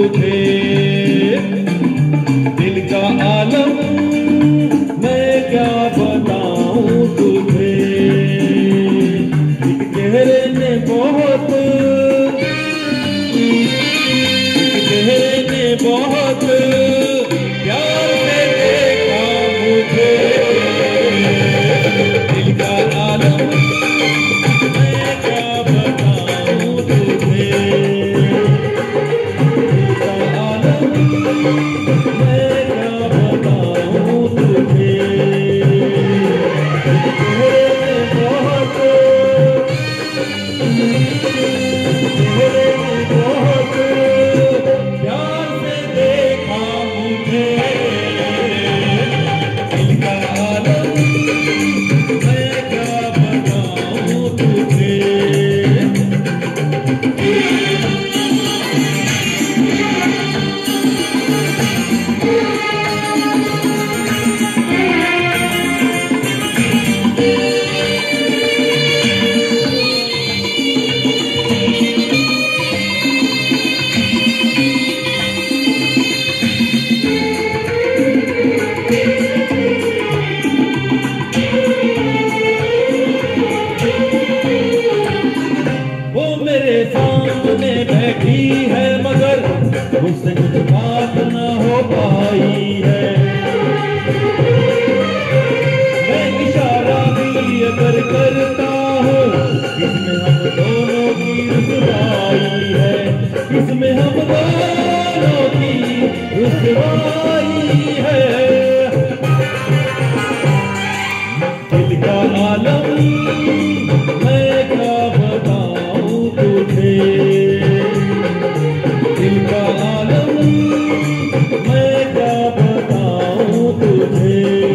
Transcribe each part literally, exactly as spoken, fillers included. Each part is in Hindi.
तुझे। दिल का आलम मैं क्या बताऊं तुझे। एक चेहरे ने बहुत एक चेहरे ने बहुत प्यार से देखा मुझे। दिल का आलम मैं क्या बताऊं तुझे। दिल का आलम मैं क्या बताऊं तुझे। चेहरे ने बहुत चेहरे ने बहुत प्यार से देखा मुझे। दिल का आलम मैं क्या बताऊं तुझे। वो मेरे सामने बैठी है मगर मुझसे कुछ बात न हो पाई है। मैं इशारा भी अगर करता हूँ इसमें हम दोनों की रुसवाई है। इसमें हम दोनों की रुसवाई है। दिल का आलम मैं क्या बताऊं तुझे। दिल का आलम मैं क्या बताऊं तुझे।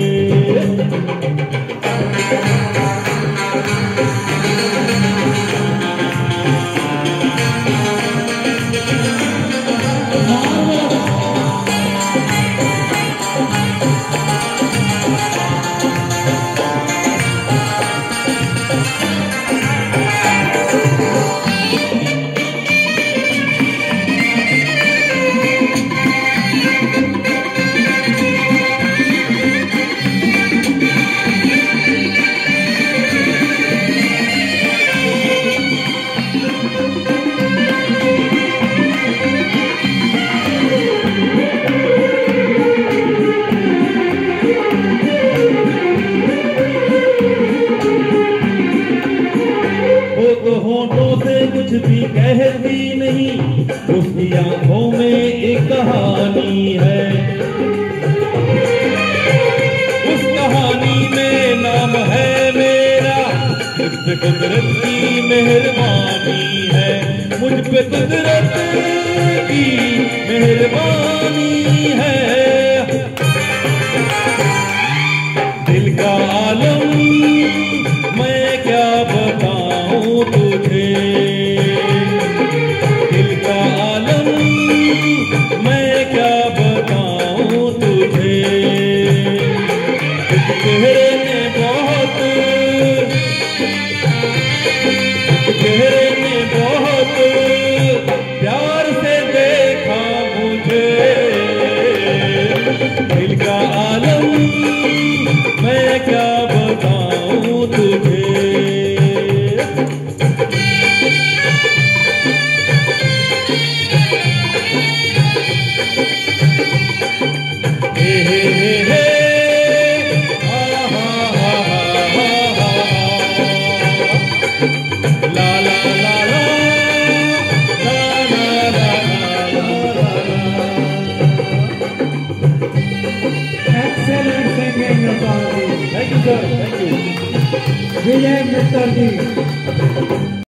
वो तो होठों से कुछ भी कहती नहीं उसकी आंखों में एक कहानी है। उस कहानी में नाम है मेरा। मुझ पे कुदरत की मेहरबानी है। मुझ पे कुदरत की मेहरबानी है। दिल का आलम मैं क्या बताऊं तुझे। दिल का आलम मैं क्या बताऊं तुझे। एक चेहरे ने बहुत एक चेहरे ने बहुत प्यार से देखा मुझे। दिल का आलम मैं क्या बताऊं तुझे। हे हे हे हे हा हा हा हा हा ला ला ला ला ला ला ला ला। Excellent singing, Gopal ji. Thank you sir, thank you. Vijay Mittal ji.